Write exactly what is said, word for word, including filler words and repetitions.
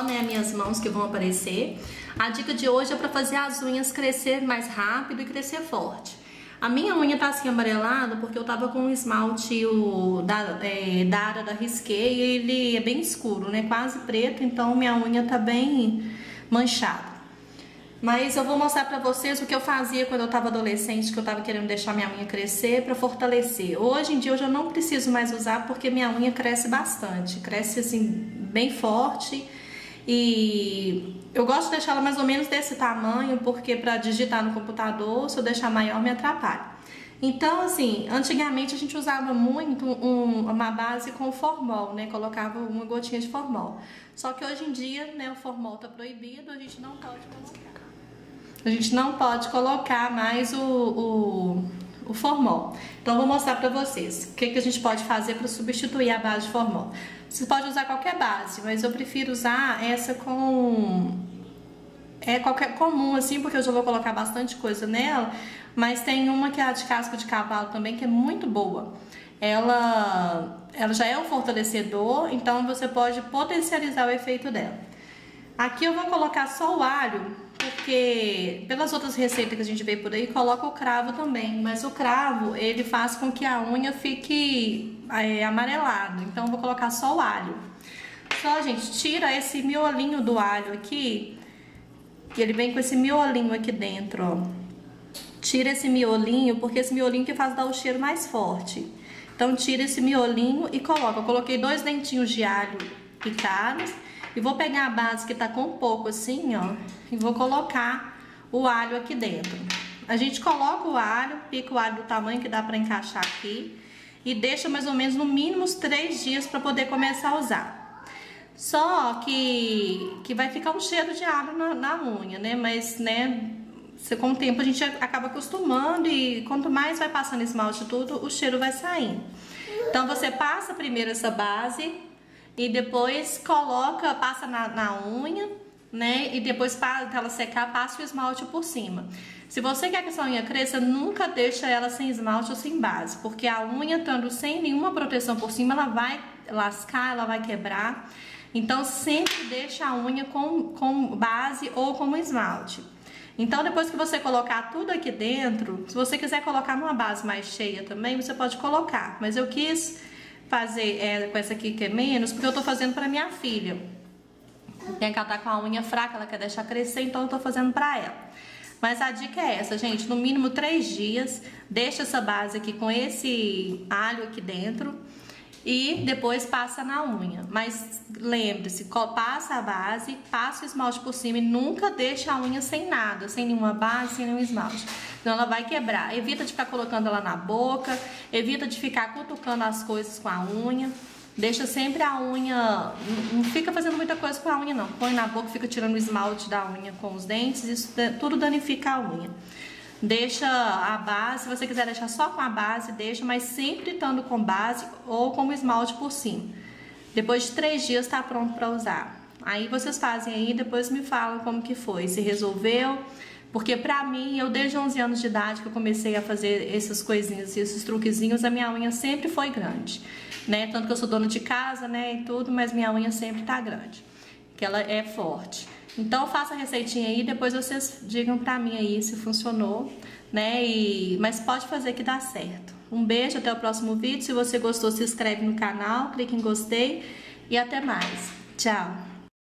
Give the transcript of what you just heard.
só, né, minhas mãos que vão aparecer. A dica de hoje é para fazer as unhas crescer mais rápido e crescer forte. A minha unha tá assim amarelada porque eu tava com um esmalte o, da, é, Dara da Risqué e ele é bem escuro, né, quase preto, então minha unha tá bem manchada. Mas eu vou mostrar pra vocês o que eu fazia quando eu tava adolescente, que eu tava querendo deixar minha unha crescer pra fortalecer. Hoje em dia eu já não preciso mais usar porque minha unha cresce bastante, cresce assim bem forte e eu gosto de deixar ela mais ou menos desse tamanho porque pra digitar no computador, se eu deixar maior me atrapalha. Então assim, antigamente a gente usava muito um, uma base com formol, né, colocava uma gotinha de formol. Só que hoje em dia, né, o formol tá proibido, a gente não pode colocar. A gente não pode colocar mais o, o, o formol. Então, eu vou mostrar pra vocês o que, que a gente pode fazer para substituir a base de formol. Você pode usar qualquer base, mas eu prefiro usar essa com... É qualquer comum, assim, porque eu já vou colocar bastante coisa nela. Mas tem uma que é a de casca de cavalo também, que é muito boa. Ela, ela já é um fortalecedor, então você pode potencializar o efeito dela. Aqui eu vou colocar só o alho, porque pelas outras receitas que a gente vê por aí, coloca o cravo também. Mas o cravo, ele faz com que a unha fique é, amarelada. Então eu vou colocar só o alho. Só, gente, tira esse miolinho do alho aqui, que ele vem com esse miolinho aqui dentro, ó. Tira esse miolinho, porque esse miolinho que faz dar o cheiro mais forte. Então tira esse miolinho e coloca. Eu coloquei dois dentinhos de alho picados. E vou pegar a base que tá com um pouco assim, ó, e vou colocar o alho aqui dentro. A gente coloca o alho, pica o alho do tamanho que dá pra encaixar aqui e deixa mais ou menos no mínimo uns três dias pra poder começar a usar. Só que, que vai ficar um cheiro de alho na, na unha, né, mas, né, com o tempo a gente acaba acostumando e quanto mais vai passando esmalte e tudo, o cheiro vai saindo. Então você passa primeiro essa base e depois coloca, passa na, na unha, né? E depois para ela secar, passa o esmalte por cima. Se você quer que essa unha cresça, nunca deixa ela sem esmalte ou sem base, porque a unha estando sem nenhuma proteção por cima, ela vai lascar, ela vai quebrar. Então sempre deixa a unha com, com base ou com esmalte. Então depois que você colocar tudo aqui dentro, se você quiser colocar numa base mais cheia também, você pode colocar. Mas eu quis fazer é, com essa aqui que é menos, porque eu tô fazendo pra minha filha. Tem que ela tá com a unha fraca, ela quer deixar crescer, então eu tô fazendo pra ela. Mas a dica é essa, gente, no mínimo três dias, deixa essa base aqui com esse alho aqui dentro e depois passa na unha. Mas lembre-se, passa a base, passa o esmalte por cima e nunca deixa a unha sem nada, sem nenhuma base, sem nenhum esmalte. Senão ela vai quebrar. Evita de ficar colocando ela na boca, evita de ficar cutucando as coisas com a unha. Deixa sempre a unha, não fica fazendo muita coisa com a unha não. Põe na boca, fica tirando o esmalte da unha com os dentes, isso tudo danifica a unha. Deixa a base, se você quiser deixar só com a base, deixa, mas sempre estando com base ou com o esmalte por cima. Depois de três dias tá pronto para usar. Aí vocês fazem aí, depois me falam como que foi, se resolveu. Porque pra mim, eu desde onze anos de idade que eu comecei a fazer essas coisinhas, esses truquezinhos, a minha unha sempre foi grande, né? Tanto que eu sou dona de casa, né, e tudo, mas minha unha sempre tá grande, que ela é forte. Então faça a receitinha aí, depois vocês digam pra mim aí se funcionou, né? E... mas pode fazer que dá certo. Um beijo, até o próximo vídeo. Se você gostou, se inscreve no canal, clique em gostei e até mais. Tchau!